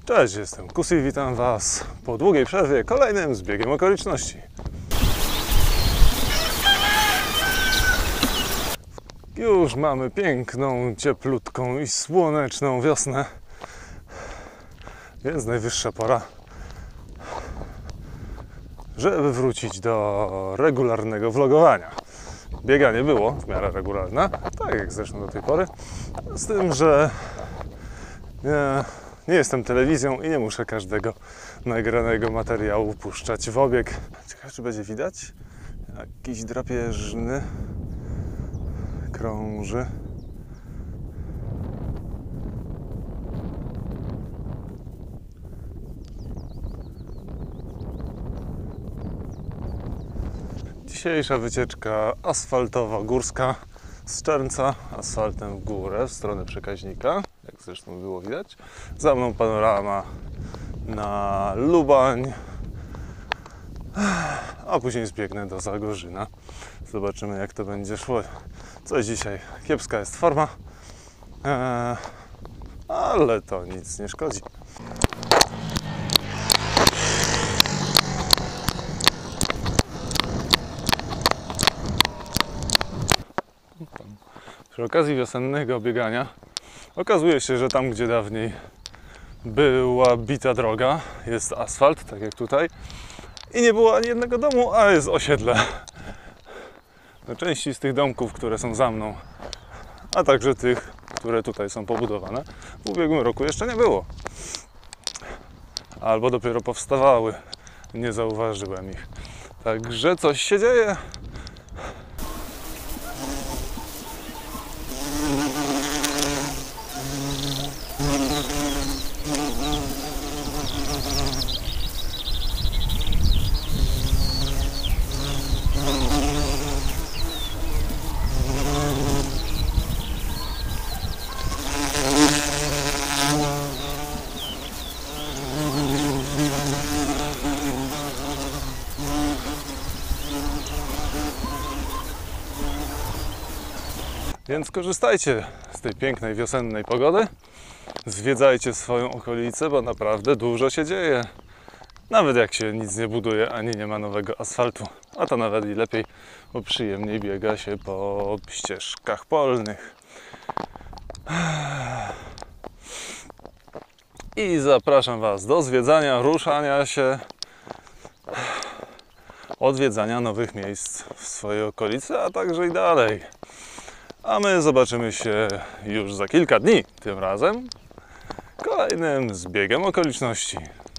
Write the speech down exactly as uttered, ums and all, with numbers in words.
Cześć, jestem Kusi, witam Was po długiej przerwie kolejnym zbiegiem okoliczności. Już mamy piękną, cieplutką i słoneczną wiosnę, więc najwyższa pora, żeby wrócić do regularnego vlogowania. Bieganie było w miarę regularne, tak jak zresztą do tej pory, z tym, że nie, nie jestem telewizją i nie muszę każdego nagranego materiału puszczać w obieg. Ciekawe, czy będzie widać? Jakiś drapieżny krąży. Dzisiejsza wycieczka asfaltowa-górska z Czerńca, asfaltem w górę, w stronę przekaźnika, jak zresztą było widać. Za mną panorama na Lubań, a później zbiegnę do Zagorzyna. Zobaczymy, jak to będzie szło. Coś dzisiaj kiepska jest forma, eee, ale to nic nie szkodzi. Przy okazji wiosennego biegania okazuje się, że tam, gdzie dawniej była bita droga, jest asfalt, tak jak tutaj, i nie było ani jednego domu, a jest osiedle. No, części z tych domków, które są za mną, a także tych, które tutaj są pobudowane, w ubiegłym roku jeszcze nie było. Albo dopiero powstawały, nie zauważyłem ich. Także coś się dzieje. Więc korzystajcie z tej pięknej wiosennej pogody, zwiedzajcie swoją okolicę, bo naprawdę dużo się dzieje. Nawet jak się nic nie buduje, ani nie ma nowego asfaltu, a to nawet i lepiej, bo przyjemniej biega się po ścieżkach polnych. I zapraszam Was do zwiedzania, ruszania się, odwiedzania nowych miejsc w swojej okolicy, a także i dalej. A my zobaczymy się już za kilka dni, tym razem kolejnym zbiegiem okoliczności.